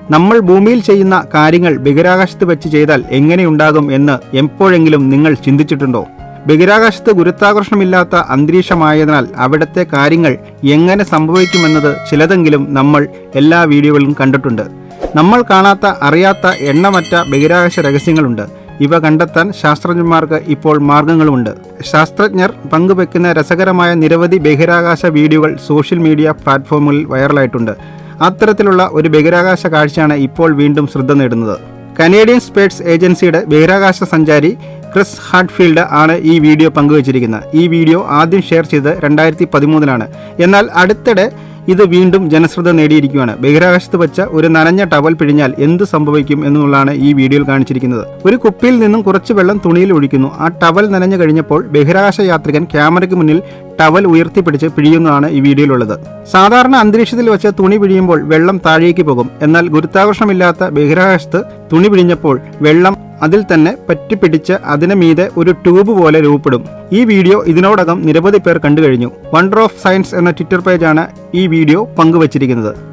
നമ്മൾ ഭൂമിയിൽ ചെയ്യുന്ന കാര്യങ്ങൾ ബഹിരാകാശത്ത് വെച്ച് ചെയ്താൽ എങ്ങനെയുണ്ടാകും എന്ന് എപ്പോഴെങ്കിലും നിങ്ങൾ ചിന്തിച്ചിട്ടുണ്ടോ? ബഹിരാകാശത്ത് ഗുരുത്വാകർഷണമില്ലാത്ത അന്തരീക്ഷമായതിനാൽ അവിടുത്തെ കാര്യങ്ങൾ എങ്ങനെ സംഭവിക്കുമെന്നത് ചിലതെങ്കിലും നമ്മൾ എല്ലാ വീഡിയോകളിലും കണ്ടിട്ടുണ്ട്. നമ്മൾ കാണാത്ത അറിയാത്ത എണ്ണമറ്റ ബഹിരാകാശ രഹസ്യങ്ങളുണ്ട്. ഇവ കണ്ടെത്താൻ ശാസ്ത്രജ്ഞന്മാർക്ക് ഇപ്പോൾ മാർഗങ്ങളുമുണ്ട്. ശാസ്ത്രജ്ഞർ പങ്കുവെക്കുന്ന രസകരമായ നിരവധി ബഹിരാകാശ വീഡിയോകൾ സോഷ്യൽ മീഡിയ പ്ലാറ്റ്ഫോമുകളിൽ വൈറലായിട്ടുണ്ട്. അത്തരത്തിലുള്ള ഒരു ബഹിരാകാശ കാഴ്ചയാണ് ഇപ്പോൾ വീണ്ടും ശ്രദ്ധ നേടുന്നത്. കനേഡിയൻ സ്പേസ് ഏജൻസിയുടെ ബഹിരാകാശ സഞ്ചാരി ക്രിസ് ഹാഡ്ഫീൽഡ് ആണ് ഈ വീഡിയോ പങ്കുവച്ചിരിക്കുന്നത്. ഈ വീഡിയോ ആദ്യം ഷെയർ ചെയ്തത് 2013 എന്നാൽ അടുത്തിടെ ഇത് വീണ്ടും ജനശ്രദ്ധ നേടിയിരിക്കുകയാണ്. ബഹിരാകാശത്ത് വെച്ച ഒരു നനഞ്ഞ ടവൽ പിഴിഞ്ഞാൽ എന്ത് സംഭവിക്കും എന്നുള്ളതാണ് ഈ വീഡിയോയിൽ കാണിച്ചിരിക്കുന്നത്. ഒരു കുപ്പിയിൽ നിന്നും കുറച്ച് വെള്ളം തുണിയിൽ ഒഴിക്കുന്നു. ആ ടവൽ നനഞ്ഞു കഴിഞ്ഞപ്പോൾ ബഹിരാകാശ യാത്രികൻ ക്യാമറയ്ക്ക് മുന്നിൽ ടവൽ ഉയർത്തിപ്പിടിച്ച് പിഴിയുന്നതാണ് ഈ വീഡിയോയിലുള്ളത്. സാധാരണ അന്തരീക്ഷത്തിൽ വെച്ച് തുണി പിഴിയുമ്പോൾ വെള്ളം താഴേക്ക് പോകും. എന്നാൽ ഗുരുത്വാകർഷണമില്ലാത്ത ബഹിരാകാശത്ത് തുണി പിഴിഞ്ഞപ്പോൾ വെള്ളം അതിൽ തന്നെ പറ്റിപ്പിടിച്ച് അതിന് മീതെ ഒരു ട്യൂബ് പോലെ രൂപപ്പെടും. ഈ വീഡിയോ ഇതിനോടകം നിരവധി പേർ കണ്ടുകഴിഞ്ഞു. വണ്ടർ ഓഫ് സയൻസ് എന്ന ട്വിറ്റർ പേജാണ് ഈ വീഡിയോ പങ്കുവച്ചിരിക്കുന്നത്.